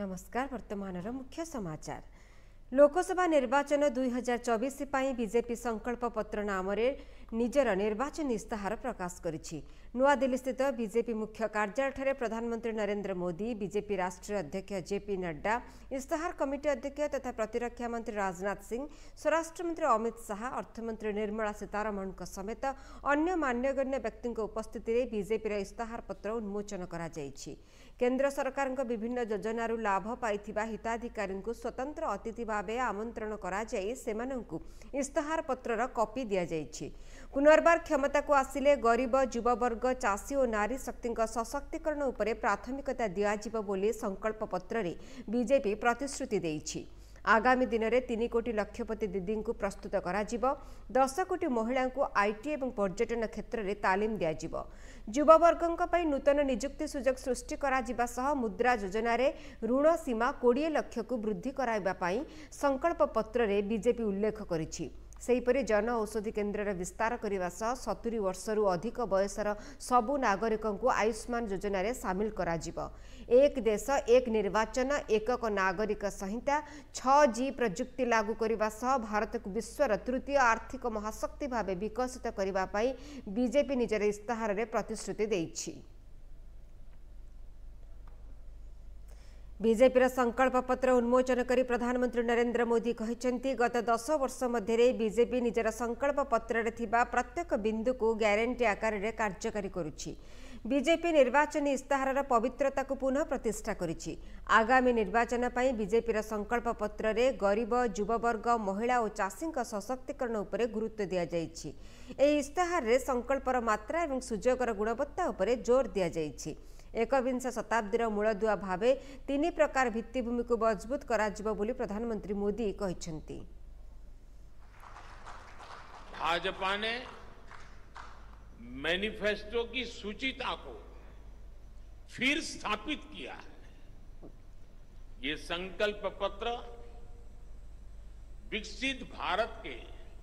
नमस्कार। वर्तमान मुख्य समाचार। लोकसभा निर्वाचन 2024 पाई बीजेपी संकल्प पत्र नाम निजर निर्वाचन इस्ताहार प्रकाश करिछि। नुआ दिल्ली स्थित बीजेपी मुख्य कार्यालय प्रधानमंत्री नरेंद्र मोदी, बीजेपी राष्ट्रीय अध्यक्ष जेपी नड्डा, इस्ताहार कमिटी अध्यक्ष तथा प्रतिरक्षा मंत्री राजनाथ सिंह, स्वराष्ट्र मंत्री अमित शाह, अर्थमंत्री निर्मला सीतारमण समेत अन्य मान्यगण्य व्यक्ति उपस्थिति में बीजेपी इस्ताहार पत्र उन्मोचन करा जायछि। केंद्र सरकार विभिन्न योजनारू लाभ पाइथिबा हिताधिकारी स्वतंत्र अतिथि भावे आमंत्रण करा जाई सेमानंकु इस्ताहार पत्रर कॉपी दिया जायछि। पुनर्बार क्षमता को आसिले गरीब, युववर्ग, चाषी और नारी शक्ति सशक्तिकरण उपरे प्राथमिकता दियाजिबो बोली संकल्प पत्र रे बीजेपी प्रतिश्रुति देइछि। आगामी दिन में 3 कोटी लक्षपति दीदी को प्रस्तुत करा 10 कोटी महिला को आईटी और पर्यटन क्षेत्र में तालीम दियाजिबो। युववर्गों पर नूतन निजुक्ति सुजोग सृष्टि करा सह मुद्रा योजना रे ऋण सीमा 20 लाख को वृद्धि कराइबा पई संकल्प पत्र रे बीजेपी उल्लेख करिछि। सेहीपरि जन औषधि केन्द्र विस्तार करने सह 70 वर्षरू अधिक बयसर सबु नागरिकों को आयुष्मान योजना रे सामिल करा जिवो। एक देश एक निर्वाचन एकक नागरिक संहिता 6G प्रजुक्ति लागू करने सह भारत को विश्वर तृतीय आर्थिक महाशक्ति भाव विकसित करने बीजेपी निजर इस्ताहार रे प्रतिश्रुति देइछि। बीजेपी संकल्प पत्र उन्मोचन करी प्रधानमंत्री नरेंद्र मोदी कहते गत 10 वर्ष मध्य बीजेपी निजर संकल्प पत्र रे थिबा प्रत्येक बिंदु को ग्यारंटी आकार रे कार्यकारी करुछि। बीजेपी निर्वाचन इस्ताहार पवित्रता को पुनः प्रतिष्ठा करिछि। आगामी निर्वाचन पई बीजेपी संकल्प पत्र रे गरीब, युववर्ग, महिला और चाषी सशक्तिकरण उपरे गुरुत्व दिया जाइछि। एही इस्ताहार रे संकल्पर मात्रा और सुजोगर गुणवत्ता उपरे जोर दिया जाइछि। एकविंश शताब्दीर मूलदुआ भावे 3 प्रकार भित्तिभूमि को मजबूत कराजिबो बोली प्रधानमंत्री मोदी कहिसेंति। भाजपा ने मैनिफेस्टो की सूचिता को फिर स्थापित किया है। ये संकल्प पत्र विकसित भारत के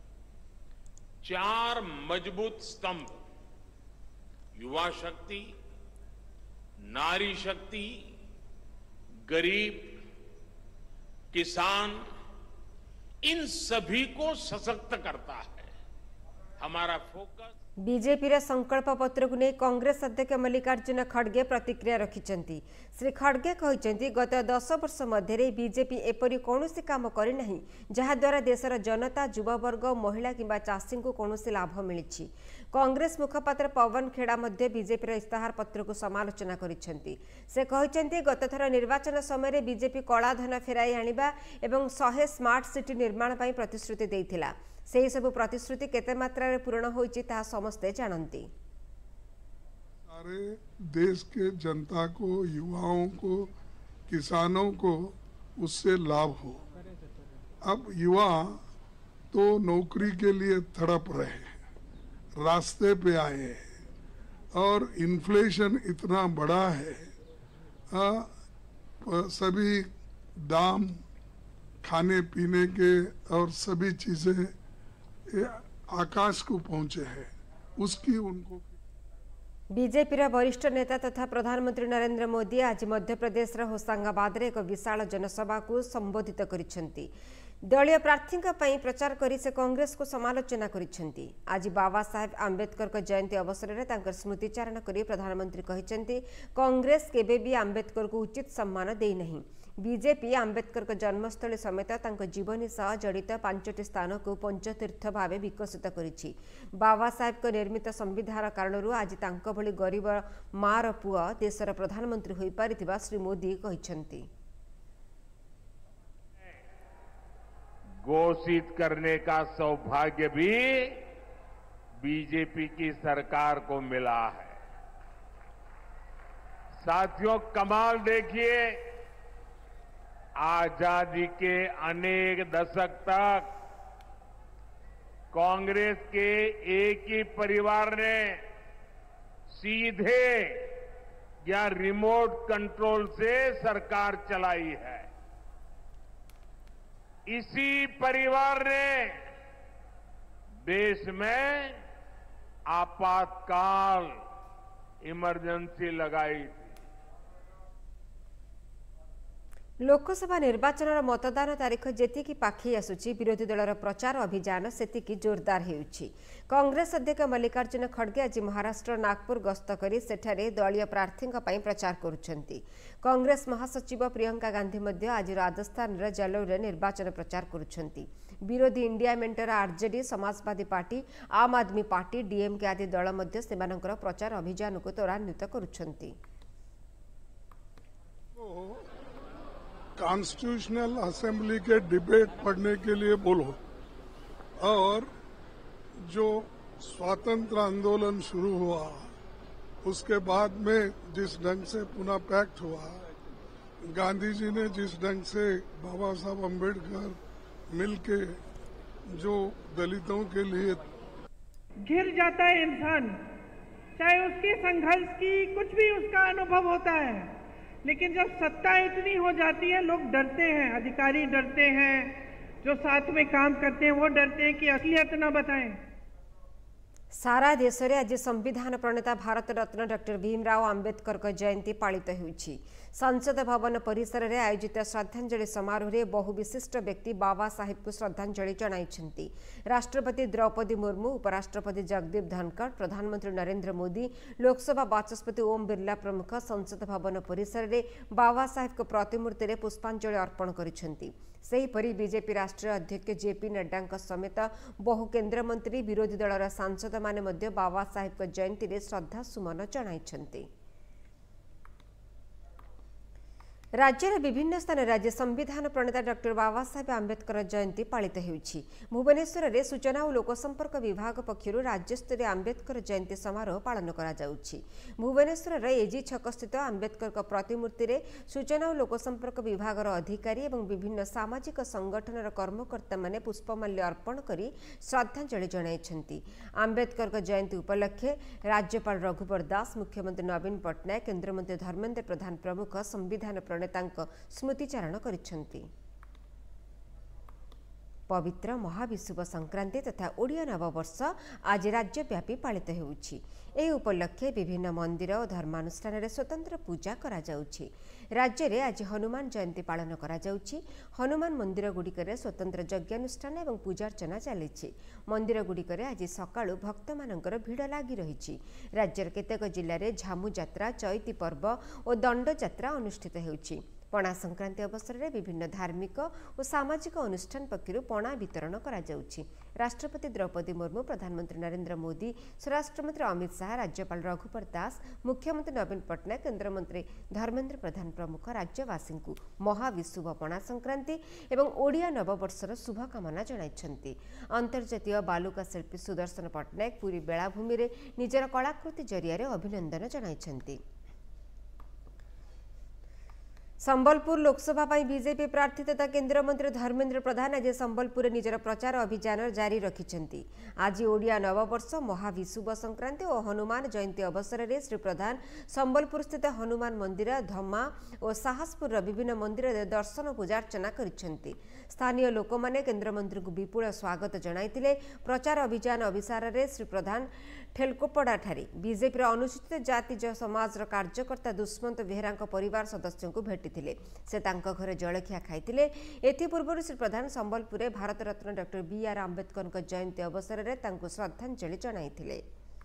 4 मजबूत स्तंभ युवा शक्ति, नारी शक्ति, गरीब, किसान, इन सभी को सशक्त करता है। हमारा फोकस बीजेपी संकल्प पत्र को नहीं कांग्रेस अध्यक्ष मल्लिकार्जुन खड़गे प्रतिक्रिया रखिंट। श्री खड़गे कहते गत 10 वर्ष मध्य बीजेपी एपरी कौन काम करना जहाद्वारा देशर जनता, युववर्ग, महिला किंबा चाषी को कौन लाभ मिली। कांग्रेस मुखपात्र पवन खेड़ा बीजेपी इस्ताहार पत्र को समालोचना करिसेंति। से कहते गत थर निर्वाचन समय बीजेपी कलाधन फेराई आनिबा एवं 100 स्मार्ट सिटी निर्माण पर प्रतिश्रुति देइथिला। से सब प्रतिश्रुति केते मात्रा रे पूर्ण होइछि ता समस्ते जानती। सारे देश के जनता को, युवाओं को, किसानों को उससे लाभ हो। अब युवा तो नौकरी के लिए तड़प रहे हैं, रास्ते पे आए हैं और इन्फ्लेशन इतना बड़ा है, सभी दाम खाने पीने के और सभी चीजें आकाश को पहुंचे हैं। उसकी उनको बीजेपी वरिष्ठ नेता तथा प्रधानमंत्री नरेंद्र मोदी आज मध्य प्रदेश होशंगाबाद एक विशाल जनसभा को संबोधित करिसेंति। दलीय प्रार्थी प्रचार करी से कांग्रेस को समालोचना करिसेंति। आज बाबा साहेब आंबेडकर जयंती अवसर में स्मृतिचारण कर प्रधानमंत्री कहते कांग्रेस केबे भी आंबेडकर को उचित सम्मान दे नहीं। बीजेपी आंबेडकर जन्मस्थली समेत जीवनी सह जड़ित 5टी स्थान को पंचतीर्थ भाव विकसित करिछि। बाबा साहेब निर्मित संविधान कारण आज तांको भली गरीब मार पुआ देशर प्रधानमंत्री होई पारिथिबा श्री मोदी कहिसेंति। घोषित करने का सौभाग्य भी बीजेपी की सरकार को मिला है। साथियों, कमाल देखिए, आजादी के अनेक दशक तक कांग्रेस के एक ही परिवार ने सीधे या रिमोट कंट्रोल से सरकार चलाई है। इसी परिवार ने देश में आपातकाल इमरजेंसी लगाई थी। लोकसभा निर्वाचन मतदान तारीख जेतिकी पाखई आसुची विरोधी दलर प्रचार अभियान सेतिकी जोरदार हेउची। कांग्रेस अध्यक्ष मल्लिकार्जुन खड़गे आज महाराष्ट्र नागपुर गस्त करी सेठारे दलीय प्रार्थी प्रचार करुछंती। कांग्रेस महासचिव प्रियंका गांधी मध्य आज राजस्थान जलोर निर्वाचन प्रचार करुछंती। विरोधी इंडिया मेंटर RJD, Samajwadi party, Aam Aadmi party, DMK आदि दल मध्य सेमानकर प्रचार अभियान को त्वरान्वित करुछंती। कॉन्स्टिट्यूशनल असेंबली के डिबेट पढ़ने के लिए बोलो और जो स्वातंत्र आंदोलन शुरू हुआ उसके बाद में जिस ढंग से पुनः पैक्ट हुआ, गांधी जी ने जिस ढंग से बाबा साहब अम्बेडकर मिलके जो दलितों के लिए घिर जाता है इंसान, चाहे उसके संघर्ष की कुछ भी उसका अनुभव होता है, लेकिन जब सत्ता इतनी हो जाती है लोग डरते हैं, अधिकारी डरते हैं, जो साथ में काम करते हैं वो डरते हैं कि असलियत न बताएं। सारा देश में आज संविधान प्रणेता भारत रत्न डॉक्टर भीमराव आंबेडकर जयंती पालित होइछि। संसद भवन परिसर में आयोजित श्रद्धांजलि समारोह में बहु विशिष्ट व्यक्ति बाबा साहेब को श्रद्धांजलि जणाइछन्ति। राष्ट्रपति द्रौपदी मुर्मू, उपराष्ट्रपति जगदीप धनखड़, प्रधानमंत्री नरेंद्र मोदी, लोकसभा बाचस्पति ओम बिरला प्रमुख संसद भवन परिसर में बाबा साहेब को प्रतिमूर्ति में पुष्पांजलि अर्पण करिछन्ति। सेहीपरि बीजेपी राष्ट्रीय अध्यक्ष जेपी नड्डा समेत बहु केन्द्रमंत्री, विरोधी दलर सांसद माने मध्य बाबा साहेब जयंती में श्रद्धा सुमन जणाइछन्ति। राज्य विभिन्न स्थान राज्य संविधान प्रणेता डॉक्टर बाबा साहेब आंबेडकर जयंती पालित होइछि। भुवनेश्वर में सूचना और लोकसंपर्क विभाग पक्षर राज्यस्तरीय आंबेडकर जयंती समारोह पालन करा जाउछि। भुवनेश्वर एजी छक स्थित आंबेडकर प्रतिमूर्ति रे सूचना और लोकसंपर्क विभाग अधिकारी और विभिन्न सामाजिक संगठन कर्मकर्ता माने पुष्पमाल्य अर्पण करी श्रद्धांजलि जणाइछन्ति। आंबेडकर जयंती उपलक्षे राज्यपाल रघुवर दास, मुख्यमंत्री नवीन पट्टनायक, केन्द्रमंत्री धर्मेन्द्र प्रधान प्रमुख संविधान प्रणेता स्मृतिचारण करिछन्ति। पवित्र महाविषुव संक्रांति तथा ओडिया नववर्ष आज राज्यव्यापी पालित होउछि। एही उपलक्षे विभिन्न मंदिर और धर्मानुष्ठान रे स्वतंत्र पूजा करा जाउछि। राज्य में आज हनुमान जयंती पालन करा जाउछि। हनुमान मंदिर गुड़िकर स्वतंत्र यज्ञानुष्ठान और पूजार्चना चली। मंदिर गुड़िकर आज सकाळु भक्त मानकर भिड़ लगी रही। राज्यर केतेक जिले में झामु यात्रा, चैती पर्व और दंड यात्रा अनुष्ठित होउछि। पणा संक्रांति अवसर में विभिन्न धार्मिक और सामाजिक अनुष्ठान पक्षर पणा वितरण करा जाउछि। राष्ट्रपति द्रौपदी मुर्मू, प्रधानमंत्री नरेंद्र मोदी, स्वराष्ट्र मंत्री अमित शाह, राज्यपाल रघुवर दास, मुख्यमंत्री नवीन पट्टनायक, केन्द्रमंत्री धर्मेन्द्र प्रधान प्रमुख राज्यवासी को महाविषुव पणा संक्रांति एवं ओडिया नववर्षर शुभकामना जणाइछन्ति। अंतर्जातीय बालुका शिल्पी सुदर्शन पट्टनायक पुरी बेलाभूमि रे निजर कलाकृति जरिया अभिनंदन जणाइछन्ति। संबलपुर लोकसभा बीजेपी प्रार्थी तथा केन्द्र मंत्री धर्मेन्द्र प्रधान आज संबलपुर निजर प्रचार अभियान जारी रखिछन्ति। आज ओडिया नववर्ष, महाविषुव संक्रांति और हनुमान जयंती अवसर में श्री प्रधान संबलपुर स्थित हनुमान मंदिर, धम्मा और साहसपुर विभिन्न मंदिर दर्शन पूजार्चना करिछन्ति। स्थानीय लोक माने केन्द्र मंत्री को विपुल स्वागत जणाइतिले। प्रचार अभियान अभिसार में श्री प्रधान ठेलकोपड़ा ठारे बीजेपी अनुसूचित जाति समाज कार्यकर्ता दुष्मंत बेहरा परिवार सदस्यों को भेटिथिले। से तांको घरे जलखिया खाइथिले। एथिपूर्व श्री प्रधान संबलपुर भारत रत्न डॉक्टर बीआर आंबेडकर जयंती अवसर में तांको श्रद्धांजलि जणाइथिले।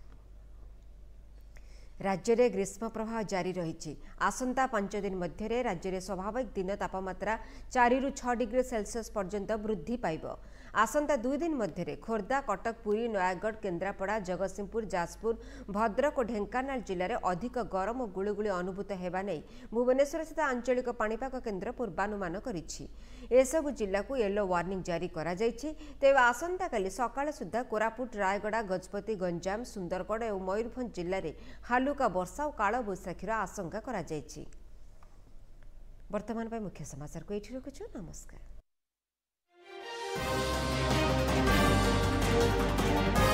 राज्य में ग्रीष्म प्रवाह जारी रही। आसंता 5 दिन मध्य राज्य में स्वाभाविक दिन तापमात्रा 4 ରୁ 6 डिग्री सेल्सियस पर्यंत वृद्धि पाइब। आसंता 2 दिन मध्य खोर्धा, कटक, पुरी, नयागढ़, केन्द्रापड़ा, जगतसिंहपुर, जाजपुर, भद्रक और ढेंकानाल जिले में अधिक गरम और गुळुगुळी अनुभूत हेबा नै भुवनेश्वर स्थित आंचलिक पाणीपाग केन्द्र पूर्वानुमान करिछि। एसबु जिला को येलो वार्निंग जारी करा जाइछि। तेबे आसंता काली सकाळ सुद्धा कोरापुट, रायगड़ा, गजपति, गंजाम, सुंदरगढ़ और मयूरभंज जिले में हालुका वर्षा और काल बैशाखीर आशंका करा जाइछि। वर्तमान पर मुख्य समाचार को एठी रखुछु। नमस्कार।